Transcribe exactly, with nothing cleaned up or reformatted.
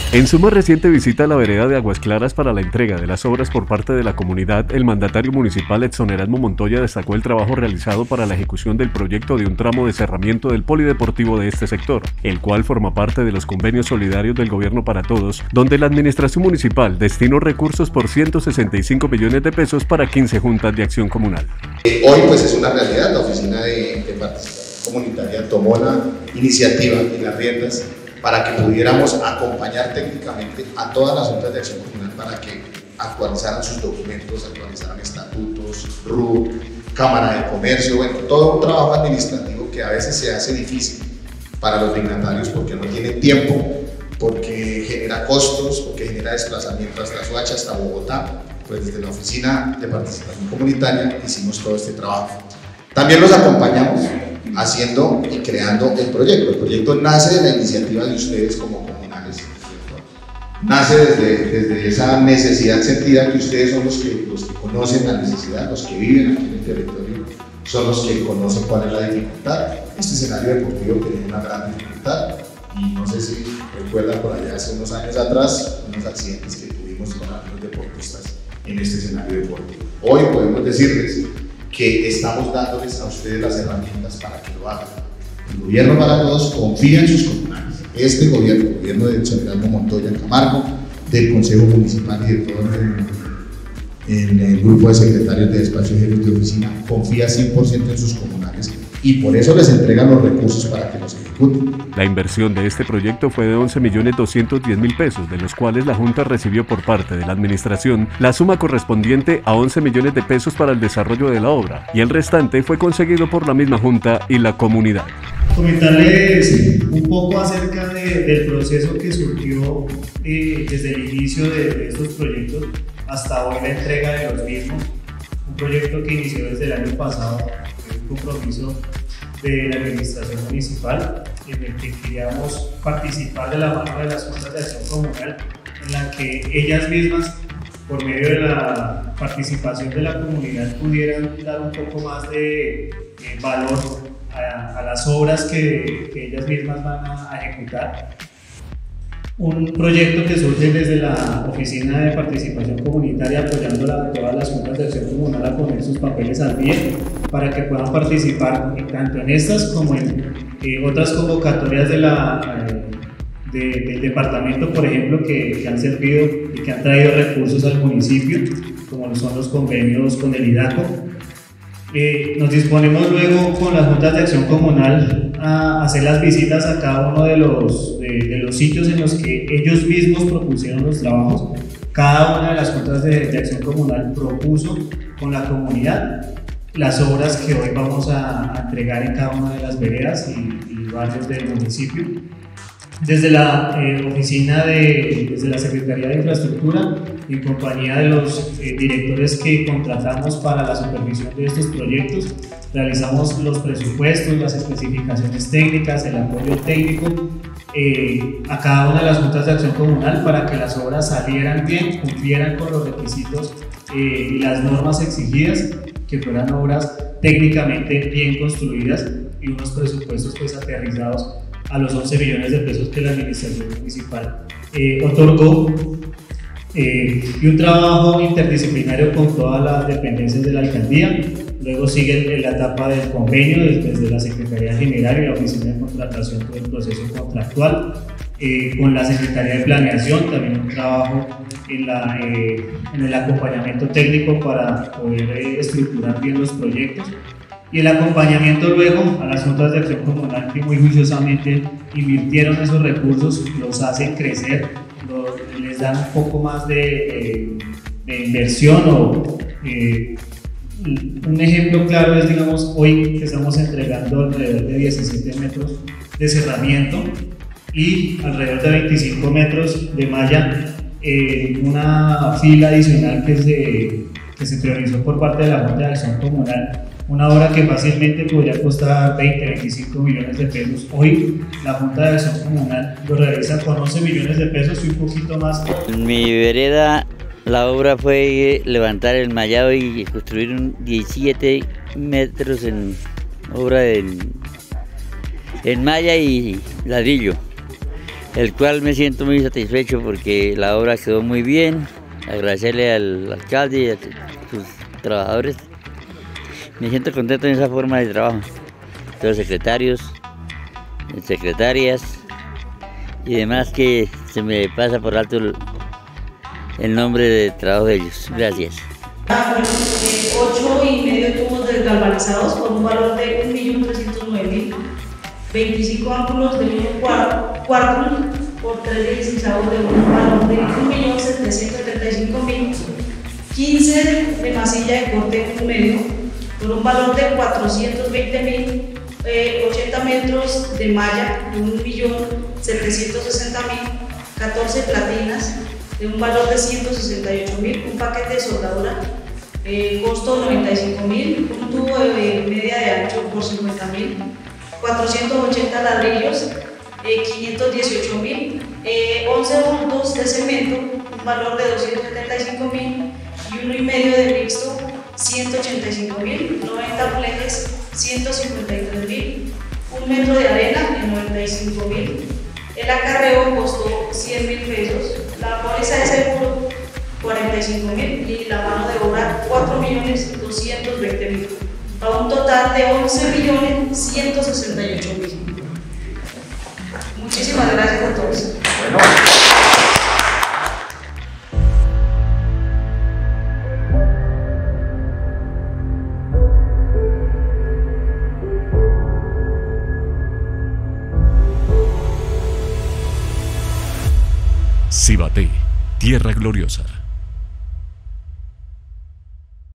En su más reciente visita a la vereda de Aguas Claras para la entrega de las obras por parte de la comunidad, el mandatario municipal Edson Erasmo Montoya destacó el trabajo realizado para la ejecución del proyecto de un tramo de cerramiento del polideportivo de este sector, el cual forma parte de los convenios solidarios del Gobierno para Todos, donde la administración municipal destinó recursos por ciento sesenta y cinco millones de pesos para quince juntas de acción comunal. Hoy pues es una realidad, la Oficina de, de Participación Comunitaria tomó la iniciativa y las riendas para que pudiéramos acompañar técnicamente a todas las juntas de acción comunal para que actualizaran sus documentos, actualizaran estatutos, R U C, Cámara de Comercio, bueno, todo un trabajo administrativo que a veces se hace difícil para los dignatarios porque no tienen tiempo, porque genera costos, porque genera desplazamiento hasta Soacha, hasta Bogotá. Pues desde la Oficina de Participación Comunitaria hicimos todo este trabajo. También los acompañamos haciendo y creando el proyecto. El proyecto nace de la iniciativa de ustedes como comunales, ¿cierto? Nace desde, desde esa necesidad sentida que ustedes son los que, los que conocen la necesidad, los que viven aquí en el territorio, son los que conocen cuál es la dificultad. Este escenario deportivo tenía una gran dificultad y no sé si recuerdan por allá hace unos años atrás unos accidentes que tuvimos con algunos deportistas en este escenario deportivo. Hoy podemos decirles que estamos dándoles a ustedes las herramientas para que lo hagan. El Gobierno para Todos confía en sus comunales. Este gobierno, el gobierno de Edson Erasmo Montoya Camargo, del Consejo Municipal y de todo el, el, el grupo de secretarios de despacho y jefes de oficina, confía cien por ciento en sus comunales y por eso les entregan los recursos para que los ejecuten. La inversión de este proyecto fue de once millones doscientos diez mil pesos, de los cuales la Junta recibió por parte de la Administración la suma correspondiente a once millones de pesos para el desarrollo de la obra, y el restante fue conseguido por la misma Junta y la comunidad. Comentarles un poco acerca de, del proceso que surgió eh, desde el inicio de, de estos proyectos hasta hoy la entrega de los mismos. Un proyecto que inició desde el año pasado, un compromiso de la administración municipal en el que queríamos participar de la mano de las juntas de acción comunal, en la que ellas mismas, por medio de la participación de la comunidad, pudieran dar un poco más de eh, valor a, a las obras que, que ellas mismas van a ejecutar. Un proyecto que surge desde la Oficina de Participación Comunitaria, apoyando a todas las juntas de acción comunal a poner sus papeles al día para que puedan participar tanto en estas como en eh, otras convocatorias de la, eh, de, del departamento, por ejemplo, que, que han servido y que han traído recursos al municipio, como son los convenios con el IDACO. Eh, nos disponemos luego con las juntas de acción comunal a hacer las visitas a cada uno de los, de, de los sitios en los que ellos mismos propusieron los trabajos. Cada una de las juntas de, de acción comunal propuso con la comunidad las obras que hoy vamos a, a entregar en cada una de las veredas y, y barrios del municipio. Desde la eh, oficina de, desde la Secretaría de Infraestructura, en compañía de los eh, directores que contratamos para la supervisión de estos proyectos, realizamos los presupuestos, las especificaciones técnicas, el apoyo técnico eh, a cada una de las juntas de acción comunal para que las obras salieran bien, cumplieran con los requisitos eh, y las normas exigidas, que fueran obras técnicamente bien construidas y unos presupuestos pues aterrizados a los once millones de pesos que la administración municipal eh, otorgó, eh, y un trabajo interdisciplinario con todas las dependencias de la alcaldía. Luego sigue la etapa del convenio desde la Secretaría General y la Oficina de Contratación, todo el proceso contractual, eh, con la Secretaría de Planeación, también un trabajo en, la, eh, en el acompañamiento técnico para poder eh, estructurar bien los proyectos. Y el acompañamiento luego a las juntas de acción comunal que muy juiciosamente invirtieron esos recursos, los hacen crecer, los, les dan un poco más de, eh, de inversión. O, eh, un ejemplo claro es, digamos, hoy que estamos entregando alrededor de diecisiete metros de cerramiento y alrededor de veinticinco metros de malla, eh, una fila adicional que se, que se priorizó por parte de la Junta de Acción Comunal. Una obra que fácilmente podría costar veinte, veinticinco millones de pesos. Hoy la Junta de Acción Comunal lo realiza con once millones de pesos y un poquito más. En mi vereda la obra fue levantar el mallado y construir un diecisiete metros en obra en, en malla y ladrillo. el cual me siento muy satisfecho porque la obra quedó muy bien. Agradecerle al alcalde y a sus trabajadores. Me siento contento en esa forma de trabajo. Todos los secretarios, secretarias y demás, que se me pasa por alto el, el nombre de trabajo de ellos. Gracias. ocho y medio tubos desgalvanizados por un valor de un millón trescientos nueve mil, veinticinco ángulos de millón cuarto por tres deslizadores de un valor de un millón setecientos setenta y cinco mil, quince de masilla de corte un medio por un valor de cuatrocientos veinte mil, eh, ochenta metros de malla de un millón setecientos sesenta mil, catorce platinas de un valor de ciento sesenta y ocho mil, un paquete de soldadura, eh, costo noventa y cinco mil, un tubo de media de ancho por cincuenta mil, cuatrocientos ochenta ladrillos, eh, quinientos dieciocho mil, eh, once bultos de cemento, un valor de doscientos setenta y cinco mil, y uno y medio de mixto, ciento ochenta y cinco mil, noventa flejes, ciento cincuenta y tres mil, un metro de arena en noventa y cinco mil, el acarreo costó cien mil pesos, la póliza de seguro cuarenta y cinco mil y la mano de obra cuatro millones doscientos veinte mil, a un total de once millones ciento sesenta y ocho mil. Muchísimas gracias a todos. Bueno. Cibaté, tierra gloriosa.